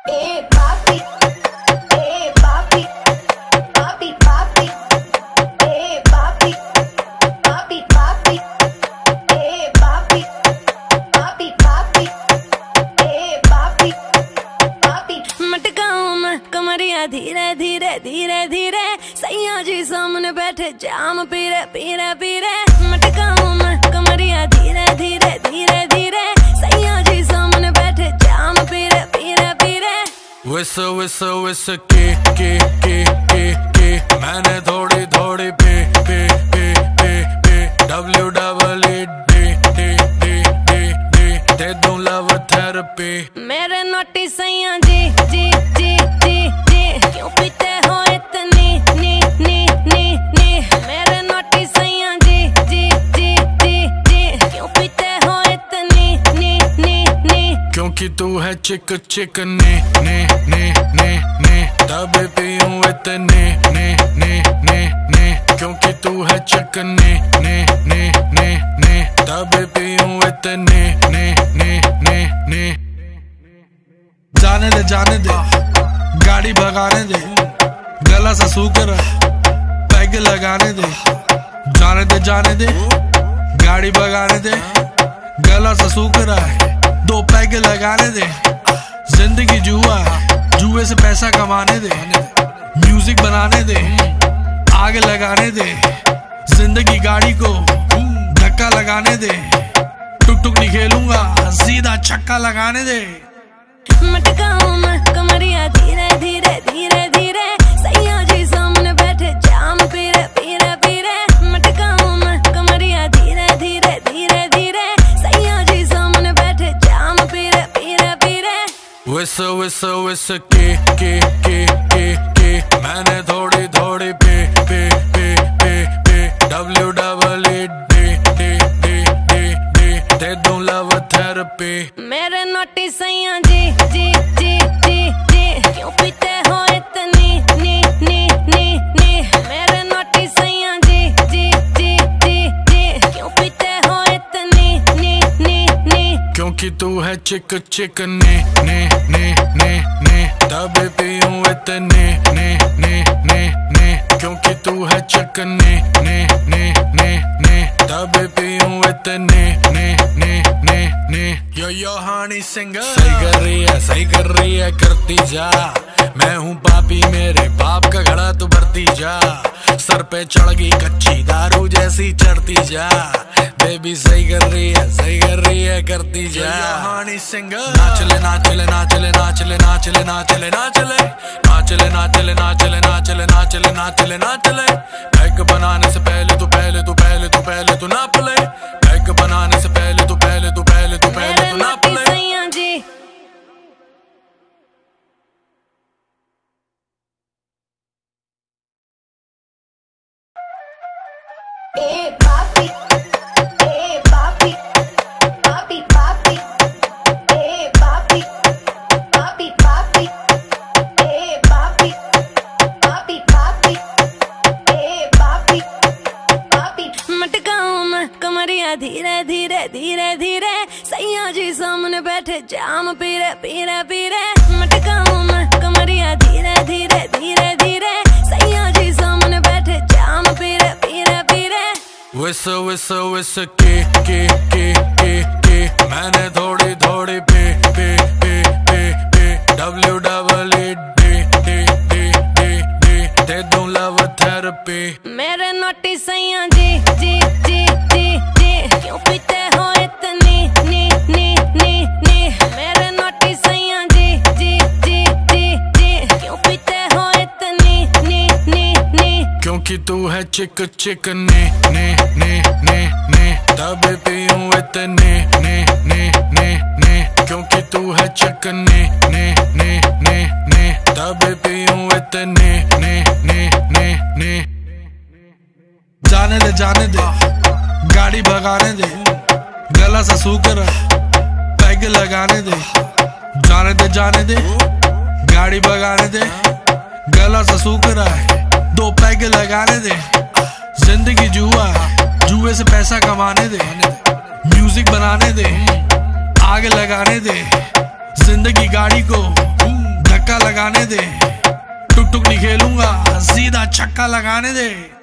धीरे धीरे धीरे धीरे सैया जी सामने बैठे जाम पीरे पीरे पीरे मटकाऊं मैं कमरिया धीरे धीरे धीरे धीरे सैया जी सामने बैठे जाम पीरे पीरे पीरे। विस विस विस के मैंने थोड़ी थोड़ी पे पे पे पे पे W double E D D D D D दे दूं लव थेरेपी। मेरे नोटी सैया जी जी जी जी जी क्यों पीते हो इतनी नी नी नी नी। मेरे नोटी सैया जी जी जी जी जी क्यों पीते हो इतनी नी नी नी। क्योंकि तू है चिक चिक ने ने ने ने ने तब पीऊं इतने ने ने ने ने। क्योंकि तू है चिक ने ने ने ने ने तब पीऊं इतने ने ने ने ने। जाने दे गाड़ी भगाने दे गला सा सूकर पैग लगाने दे। जाने दे गाड़ी भगाने दे गला सा सूकर दो पैग लगाने दे। जिंदगी जुआ जुए से पैसा कमाने दे म्यूजिक बनाने दे आग लगाने दे। जिंदगी गाड़ी को धक्का लगाने दे टुक टुक नहीं खेलूंगा सीधा छक्का लगाने दे। मटकाऊं मैं कमरिया धीरे धीरे धीरे धीरे सैया जी सामने बैठे जाम पीरे पीरे पीरे। मटकाऊं मैं कमरिया धीरे धीरे धीरे धीरे सैया जी सामने बैठे जाम पीरे पीरे पीरे। विस विस विस के मैंने थोड़ी थोड़ी पे पे पे पे पे W double E D D D D D दे दूं लव थेरेपी। मेरे नोटी सैया जी जी जी जी जी क्यों पीते हो इतनी नी नी नी नी। मेरे नोटी सैया जी जी जी जी जी क्यों पीते हो इतनी नी नी नी। क्योंकि तू है चिक चिक ने ने ने ने ने तब पीऊं इतने ने ने ने ने। क्योंकि तू है चिक ने ने ने ने ने तब पीऊं इतने ने ने ने ने। यो हानी सिंगर सही कर रही है करती जा। मैं हूँ पापी मेरे बाप का घड़ा तू भरती जा। सर पे चढ़ गई कच्ची दारू जैसी चढ़ती जा। बेबी सही कर रही है करती जा। हानी सिंगर नाचले नाचले नाचले नाचले नाचले नाचले नाचले नाचले नाचले नाचले नाचले नाचले नाचले नाचले। पैक बनाने से पहले तू नाप ले। पैक बनाने से पहले तू नाप ले। सैया जी ए पापी ए पापी पापी पापी ए पापी पापी पापी ए पापी पापी पापी ए पापी पापी। मटकाऊं मैं कमरिया धीरे धीरे धीरे धीरे सैया जी सामने बैठे जाम पीरे पीरे पीरे। मटकाऊं मैं कमरिया धीरे धीरे धीरे धीरे सैया जी सामने बैठे जाम पीरे पीरे पीरे। विस विस विस के मैंने थोड़ी थोड़ी पे पे पे पे पे W double E D D D D D दे दूं लव थेरेपी। मेरे नोटी सैया जी जी जी जी जी क्यों पीते हो इतनी नी नी नी नी। मेरे नोटी सैया जी जी जी जी जी क्यों पीते हो इतनी नी नी नी। क्योंकि तू है चिक चिक ने ने ने ने ने तब पीऊं इतने ने ने ने ने। क्योंकि तू है चिक ने ने ने ने ने तब पीऊं इतने ने ने ने ने। जाने दे गाड़ी भगाने दे गला सा सूकर पैग लगाने दे। जाने दे गाड़ी भगाने दे गला सा सूकर दो पैग लगाने दे। जिंदगी जुआ जुए से पैसा कमाने दे म्यूजिक बनाने दे आग लगाने दे। जिंदगी गाड़ी को धक्का लगाने दे, टुक टुक नहीं खेलूंगा, सीधा छक्का लगाने दे।